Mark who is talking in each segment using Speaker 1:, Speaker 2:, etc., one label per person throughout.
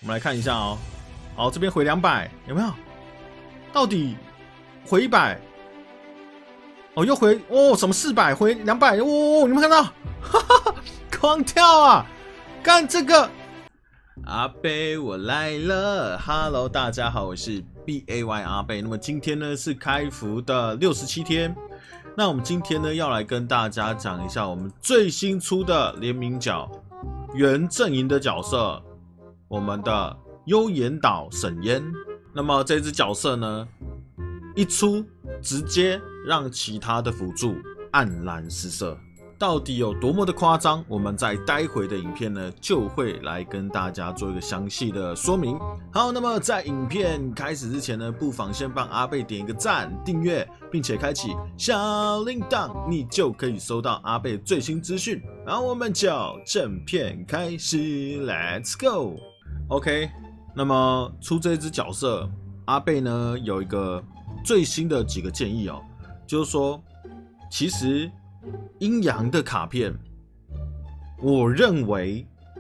Speaker 1: 我们来看一下哦。好，这边回200，有没有？到底回100？哦，又回哦，什么400回200？哦，你们看到？哈哈，狂跳啊！干这个！阿贝，我来了 ！Hello， 大家好，我是 BAY 阿贝。那么今天呢是开服的67天。那我们今天呢要来跟大家讲一下我们最新出的联名角原阵营的角色，我们的幽岩岛沈烟。那么这只角色呢，一出直接让其他的辅助黯然失色。到底有多么的夸张，我们在待会的影片呢就会来跟大家做一个详细的说明。好，那么在影片开始之前呢，不妨先帮阿贝点一个赞、订阅，并且开启小铃铛，你就可以收到阿贝最新资讯。然后我们就正片开始 ，Let's go。OK， 那么出这只角色，阿贝呢有一个最新的几个建议哦，就是说，其实阴阳的卡片，我认为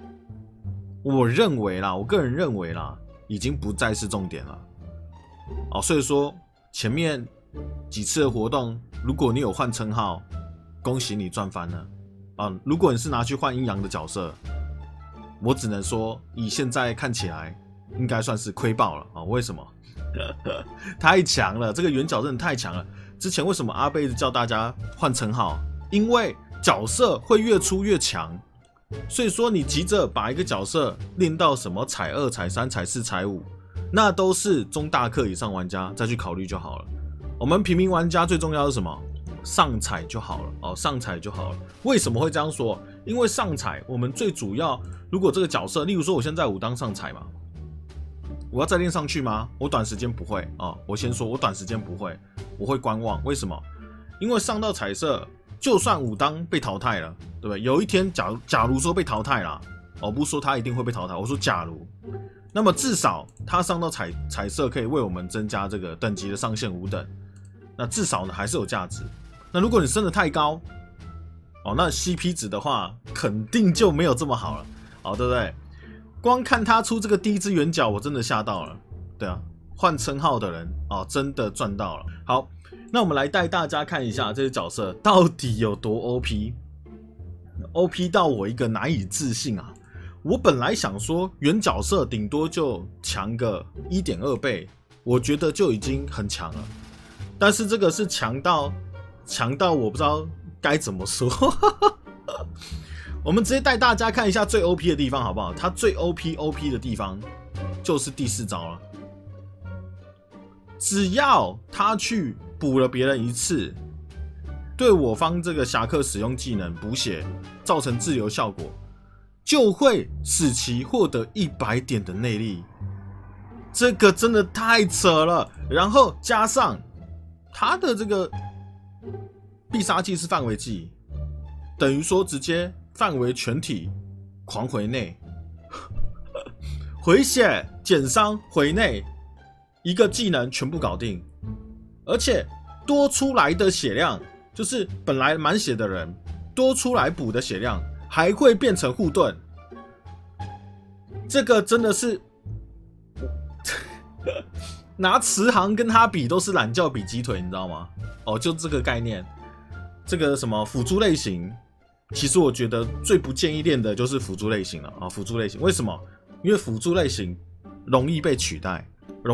Speaker 1: 啦，我个人认为啦，已经不再是重点了。哦，所以说前面几次的活动，如果你有换称号，恭喜你赚翻了啊！如果你是拿去换阴阳的角色，我只能说，以现在看起来，应该算是亏爆了啊！为什么？太强了，这个原角真的太强了。之前为什么阿贝一直叫大家换称号？因为角色会越出越强，所以说你急着把一个角色练到什么彩2、彩3、彩4、彩5，那都是中大氪以上玩家再去考虑就好了。我们平民玩家最重要的是什么？上彩就好了哦，上彩就好了。为什么会这样说？因为上彩我们最主要，如果这个角色，例如说我现在5当上彩嘛，我要再练上去吗？我短时间不会哦。我先说，我短时间不会，我会观望。为什么？因为上到彩色，就算5当被淘汰了，对不对？有一天假如说被淘汰了，我不说他一定会被淘汰，我说假如，那么至少他上到彩色可以为我们增加这个等级的上限5等，那至少呢还是有价值。那如果你升得太高，哦，那 CP 值的话肯定就没有这么好了，哦，对不对？光看他出这个第一只圆角，我真的吓到了。对啊，换称号的人哦，真的赚到了。好，那我们来带大家看一下这些角色到底有多 OP 到我一个难以置信啊！我本来想说原角色顶多就强个 1.2 倍，我觉得就已经很强了。但是这个是强到我不知道该怎么说。我们直接带大家看一下最 OP 的地方好不好？它最 OP 的地方就是第4招了。只要他去补了别人1次，对我方这个侠客使用技能补血造成滞留效果，就会使其获得100点的内力。这个真的太扯了。然后加上他的这个必杀技是范围技，等于说直接范围全体狂回内，回血减伤回内，一个技能全部搞定，而且多出来的血量，就是本来满血的人多出来补的血量还会变成护盾。这个真的是拿慈航跟他比都是懒觉比鸡腿，你知道吗？哦，就这个概念。这个什么辅助类型，其实我觉得最不建议练的就是辅助类型了啊！辅助类型为什么？因为辅助类型容易被取代，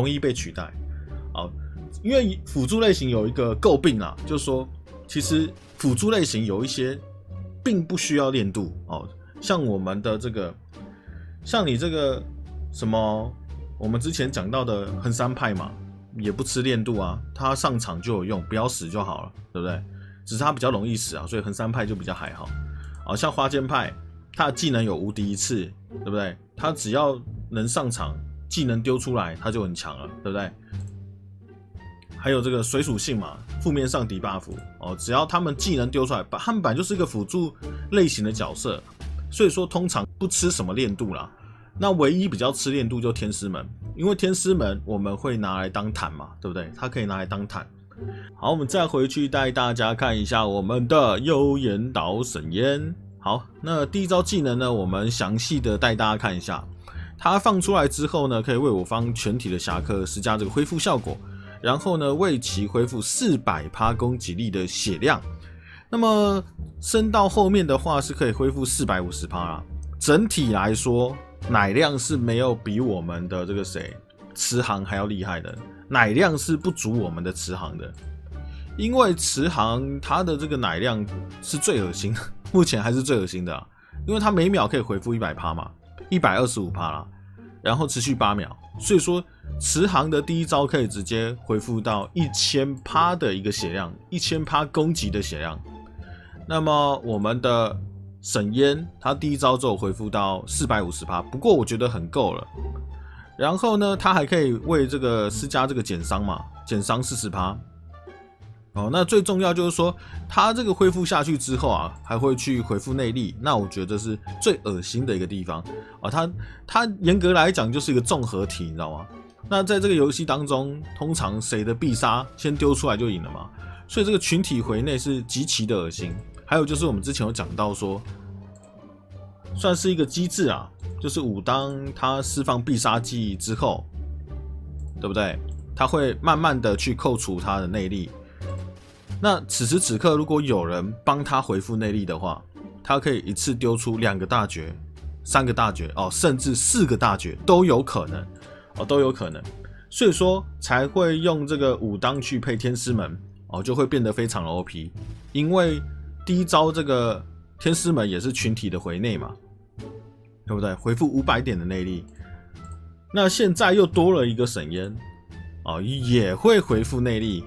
Speaker 1: 因为辅助类型有一个诟病啦，就是说，其实辅助类型有一些并不需要练度哦，像我们的这个，像你这个什么，我们之前讲到的横山派嘛，也不吃练度啊，他上场就有用，不要死就好了，对不对？只是他比较容易死啊，所以横山派就比较还好。哦，像花间派，他的技能有无敌1次，对不对？他只要能上场，技能丢出来，他就很强了，对不对？还有这个水属性嘛，负面上敌 buff 哦，只要他们技能丢出来，他们本来就是一个辅助类型的角色，所以说通常不吃什么练度啦。那唯一比较吃练度就天师门，因为天师门我们会拿来当坦嘛，对不对？它可以拿来当坦。好，我们再回去带大家看一下我们的幽岩岛沈烟。好，那第1招技能呢，我们详细的带大家看一下。 它放出来之后呢，可以为我方全体的侠客施加这个恢复效果，然后呢，为其恢复400%攻击力的血量。那么升到后面的话是可以恢复450%啦。整体来说，奶量是没有比我们的这个慈航还要厉害的，奶量是不足我们的慈航的。因为慈航它的这个奶量是最恶心的，目前还是最恶心的因为它每秒可以回复100%嘛，125%啦，然后持续8秒，所以说慈航的第一招可以直接回复到1000%的一个血量，1000%攻击的血量。那么我们的沈烟，它第一招就回复到450%，不过我觉得很够了。然后呢，它还可以为这个施加这个减伤嘛，减伤40%。那最重要就是说，它这个恢复下去之后还会去回复内力，那我觉得是最恶心的一个地方它严格来讲就是一个综合体，你知道吗？那在这个游戏当中，通常谁的必杀先丢出来就赢了嘛，所以这个群体回内是极其的恶心。还有就是我们之前有讲到说，算是一个机制就是武当它释放必杀技之后，对不对？它会慢慢的去扣除它的内力。那此时此刻，如果有人帮他回复内力的话，他可以一次丢出2个大绝、3个大绝甚至4个大绝都有可能都有可能。所以说才会用这个武当去配天师门就会变得非常的 OP。因为第一招这个天师门也是群体的回内嘛，对不对？回复500点的内力。那现在又多了一个沈烟也会回复内力。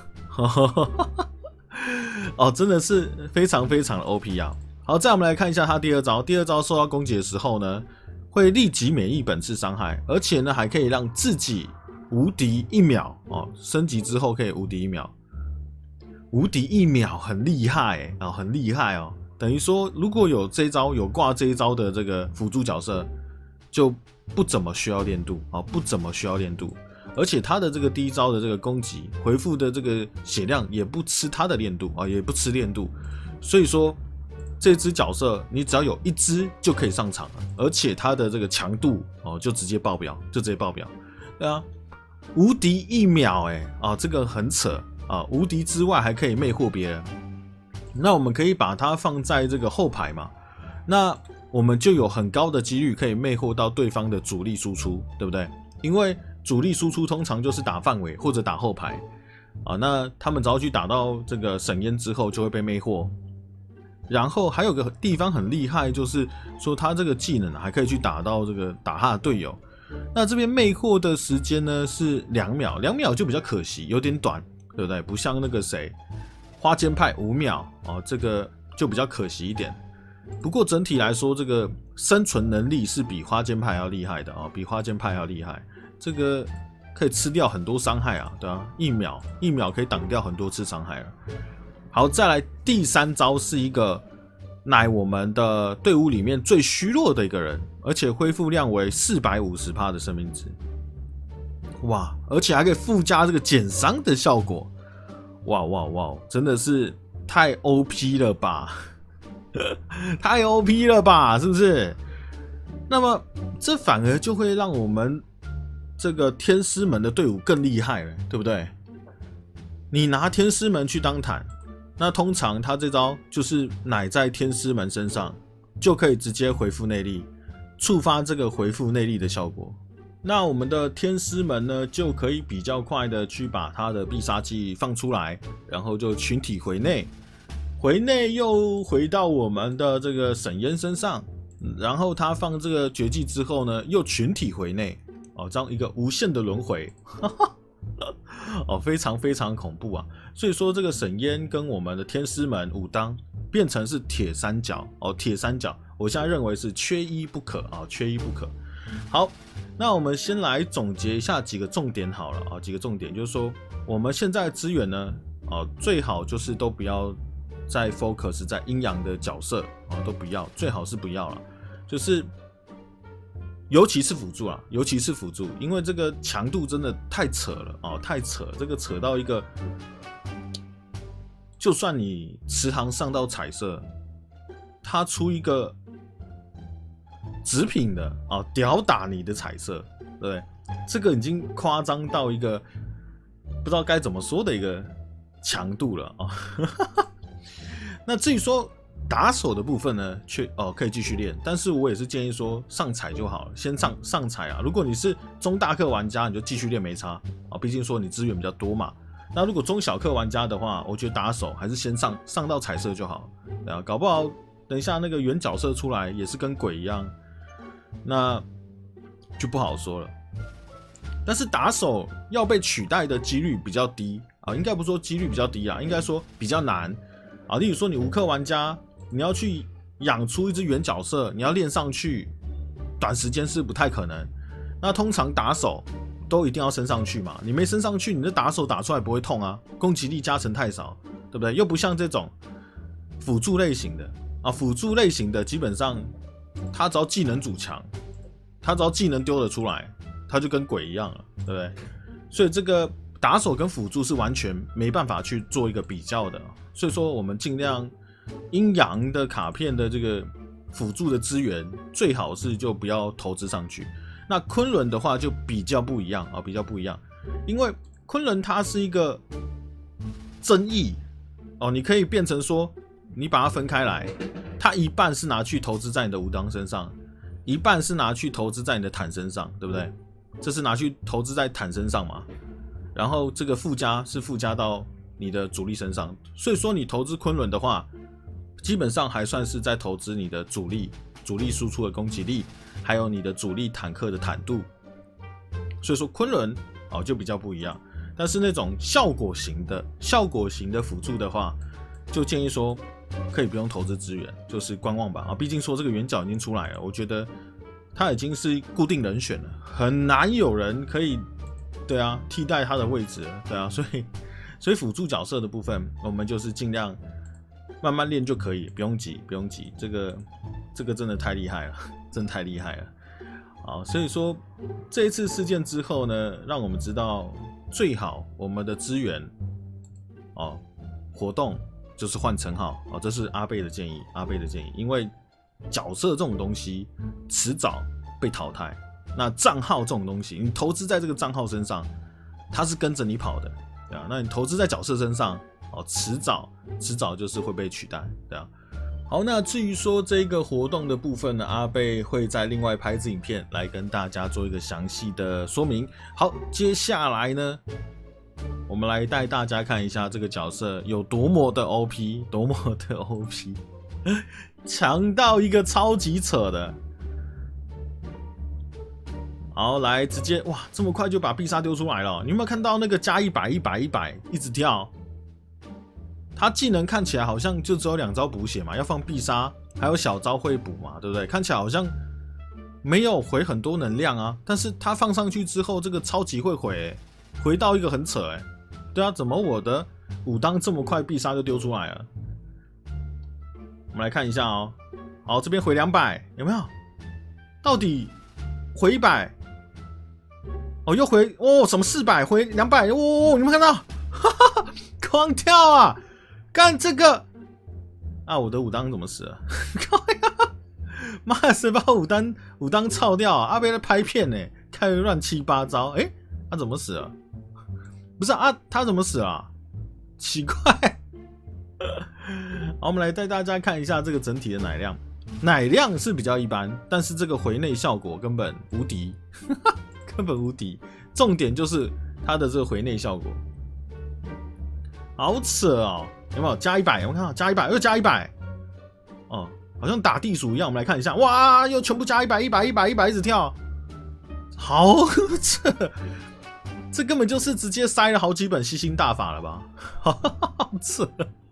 Speaker 1: 真的是非常非常的 OP 好，再我们来看一下他第二招。第二招受到攻击的时候呢，会立即免疫本次伤害，而且呢还可以让自己无敌1秒升级之后可以无敌1秒。无敌1秒很厉害很厉害等于说如果有这一招有挂这一招的这个辅助角色，就不怎么需要练度不怎么需要练度。而且他的这个第一招的这个攻击回复的这个血量也不吃他的练度也不吃练度，所以说这只角色你只要有1只就可以上场了，而且他的这个强度就直接爆表，对啊，无敌1秒这个很扯无敌之外还可以魅惑别人。那我们可以把它放在这个后排嘛，那我们就有很高的几率可以魅惑到对方的主力输出，对不对？因为主力输出通常就是打范围或者打后排那他们只要去打到这个沈烟之后就会被魅惑。然后还有个地方很厉害，就是说他这个技能还可以去打到打他的队友。那这边魅惑的时间呢是2秒，2秒就比较可惜，有点短，对不对？不像那个花间派5秒这个就比较可惜一点。不过整体来说，这个生存能力是比花间派要厉害的比花间派要厉害。这个可以吃掉很多伤害对啊，1秒可以挡掉很多次伤害了。好，再来第3招是一个乃我们的队伍里面最虚弱的一个人，而且恢复量为450%的生命值。哇，而且还可以附加这个减伤的效果。哇，真的是太 OP 了吧太 OP 了吧，是不是？那么这反而就会让我们这个天师门的队伍更厉害了，对不对？你拿天师门去当坦，那通常他这招就是奶在天师门身上就可以直接回复内力，触发这个回复内力的效果。那我们的天师门呢，就可以比较快的去把他的必杀技放出来，然后就群体回内，回内又回到我们的这个沈烟身上，然后他放这个绝技之后呢，又群体回内这样一个无限的轮回非常非常恐怖所以说这个沈烟跟我们的天师门武当变成是铁三角铁三角，我现在认为是缺一不可缺一不可。好，那我们先来总结一下几个重点好了几个重点就是说，我们现在的资源呢最好就是都不要再 focus 在阴阳的角色都不要，最好是不要了，就是尤其是辅助因为这个强度真的太扯了太扯，这个扯到一个，就算你池塘上到彩色，他出一个纸品的啊，吊打你的彩色，对不对？这个已经夸张到一个不知道该怎么说的一个强度了啊。那至于说打手的部分呢，可以继续练，但是我也是建议说上彩就好了，先上彩啊。如果你是中大氪玩家，你就继续练没差啊，毕竟说你资源比较多嘛。那如果中小氪玩家的话，我觉得打手还是先上到彩色就好，对啊，搞不好等一下那个原角色出来也是跟鬼一样，那就不好说了。但是打手要被取代的几率比较低啊，应该不说几率比较低啊，应该说比较难啊。例如说你无氪玩家，你要去养出一只原角色，你要练上去，短时间是不太可能。那通常打手都一定要升上去嘛，你没升上去，你的打手打出来不会痛啊，攻击力加成太少，对不对？又不像这种辅助类型的啊，辅助类型的基本上他只要技能主强，他只要技能丢得出来，他就跟鬼一样了，对不对？所以这个打手跟辅助是完全没办法去做一个比较的，所以说我们尽量阴阳的卡片的这个辅助的资源，最好是就不要投资上去。那昆仑的话就比较不一样啊，比较不一样，因为昆仑它是一个争议哦，你可以变成说，你把它分开来，它一半是拿去投资在你的武当身上，一半是拿去投资在你的坦身上，对不对？这是拿去投资在坦身上嘛，然后这个附加是附加到你的主力身上，所以说你投资昆仑的话，基本上还算是在投资你的主力输出的攻击力，还有你的主力坦克的坦度，所以说昆仑哦就比较不一样。但是那种效果型的辅助的话，就建议说可以不用投资资源，就是观望吧啊。毕竟说这个原角已经出来了，我觉得他已经是固定人选了，很难有人可以对啊替代他的位置了，对啊，所以辅助角色的部分，我们就是尽量慢慢练就可以，不用急，不用急。这个真的太厉害了，真的太厉害了。好，所以说这一次事件之后呢，让我们知道最好我们的资源哦活动就是换称号哦，这是阿贝的建议，因为角色这种东西迟早被淘汰，那账号这种东西，你投资在这个账号身上，它是跟着你跑的，对啊，那你投资在角色身上，哦，迟早就是会被取代，对啊。好，那至于说这个活动的部分呢，阿贝会在另外拍支影片来跟大家做一个详细的说明。好，接下来呢，我们来带大家看一下这个角色有多么的 OP， 强到一个超级扯的。好，来直接哇，这么快就把必杀丢出来了，你有没有看到那个加100、100、100一直跳？他技能看起来好像就只有2招补血嘛，要放必杀，还有小招会补嘛，对不对？看起来好像没有回很多能量啊，但是他放上去之后，这个超级会回，回到一个很扯对啊，怎么我的武当这么快必杀就丢出来了？我们来看一下哦，好，这边回200，有没有？到底回100？哦，又回哦，什么400回200？哦，你们看到？哈哈，狂跳啊！干这个啊！我的武当怎么死了？靠呀！妈的，谁把武当操掉啊？阿贝在拍片呢，开了乱七八糟。他怎么死了？不是啊，他怎么死了啊？奇怪。好，我们来带大家看一下这个整体的奶量。奶量是比较一般，但是这个回内效果根本无敌，根本无敌。重点就是它的这个回内效果。好扯哦，有没有加100？我看到加100，又加100，哦，好像打地鼠一样。我们来看一下，哇，又全部加100、100、100、100，一直跳，好扯！这根本就是直接塞了好几本吸星大法了吧？好扯！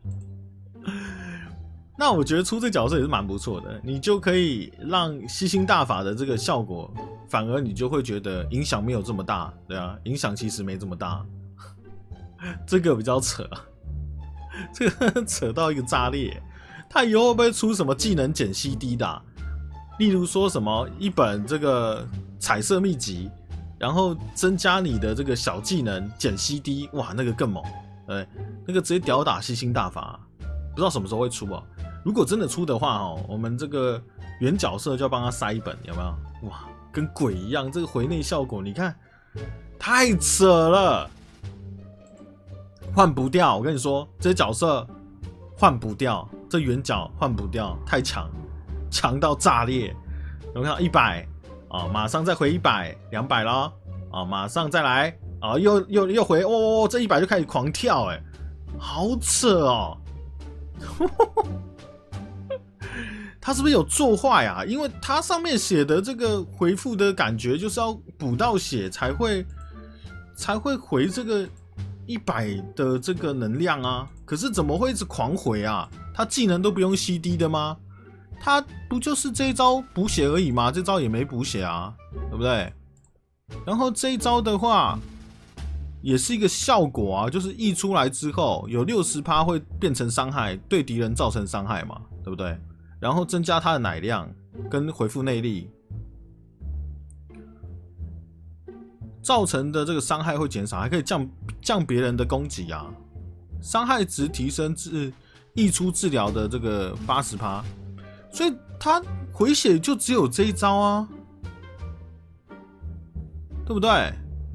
Speaker 1: 那我觉得出这角色也是蛮不错的，你就可以让吸星大法的这个效果，反而你就会觉得影响没有这么大，对啊，影响其实没这么大。这个比较扯，这个扯到一个炸裂。他以后会不会出什么技能减 CD 的啊？例如说什么一本这个彩色秘籍，然后增加你的这个小技能减 CD， 哇，那个更猛，对，那个直接吊打吸星大法，不知道什么时候会出啊。如果真的出的话，我们这个原角色就要帮他塞一本，有没有？哇，跟鬼一样，这个回内效果，你看太扯了，换不掉。我跟你说，这些角色换不掉，这原角换不掉，太强，强到炸裂。有没有看到100啊？马上再回100、200咯啊，马上再来啊，又回哦，这100就开始狂跳，哎，好扯哦！他是不是有做坏啊？因为他上面写的这个回复的感觉就是要补到血才会回这个100的这个能量啊。可是怎么会一直狂回啊？他技能都不用 CD 的吗？他不就是这一招补血而已吗？这招也没补血啊，对不对？然后这一招的话，也是一个效果啊，就是溢出来之后有 60% 会变成伤害，对敌人造成伤害嘛，对不对？然后增加他的奶量跟回复内力，造成的这个伤害会减少，还可以降别人的攻击啊，伤害值提升至溢出治疗的这个 80%， 所以他回血就只有这一招啊，对不对？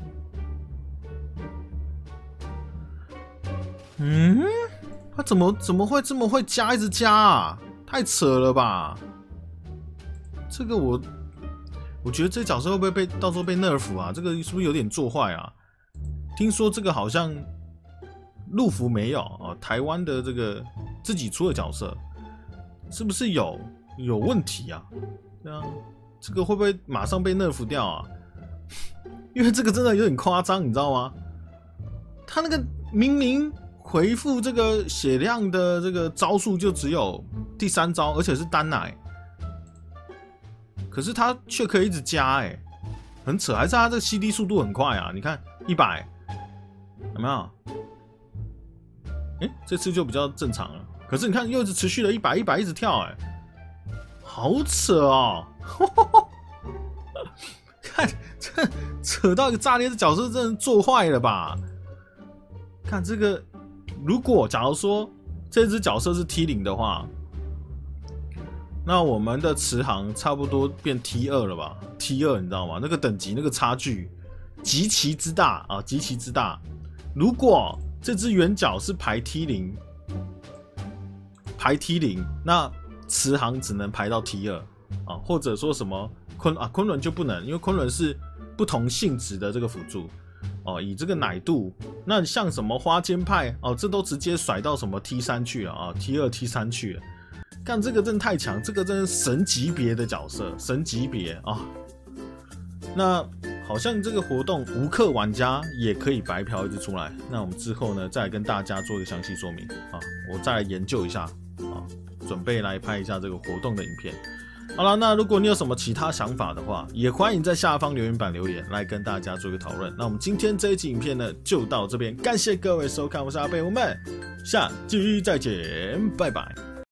Speaker 1: 他怎么会这么会加，一直加啊？太扯了吧！这个我觉得这角色会不会到时候被 nerf 啊？这个是不是有点做坏啊？听说这个好像陆服没有啊，台湾的这个自己出的角色是不是有问题啊？对啊，这个会不会马上被 nerf 掉啊？因为这个真的有点夸张，你知道吗？他那个明明回复这个血量的这个招数就只有第3招，而且是单奶，可是他却可以一直加，很扯。还是他这个 CD 速度很快啊？你看100有没有？这次就比较正常了。可是你看又一直持续了100一直跳，好扯哦！看这扯到一个炸裂，这角色真的做坏了吧？看这个，如果假如说这只角色是 T0 的话，那我们的慈航差不多变 T2 了吧 ？T2 你知道吗？那个等级那个差距极其之大啊，极其之大。如果这只原角是排 T0，那慈航只能排到 T2 啊，或者说什么昆仑就不能，因为昆仑是不同性质的这个辅助。以这个奶度，那像什么花间派这都直接甩到什么 T3 去了啊 ，T2、T3 去了。干这个真的太强，这个真是神级别的角色，神级别啊！那好像这个活动无氪玩家也可以白嫖一直出来。那我们之后呢，再来跟大家做一个详细说明啊，我再来研究一下啊，准备来拍一下这个活动的影片。好了，那如果你有什么其他想法的话，也欢迎在下方留言板留言来跟大家做一个讨论。那我们今天这一期影片呢，就到这边，感谢各位收看，我是阿贝，我们下期再见，拜拜。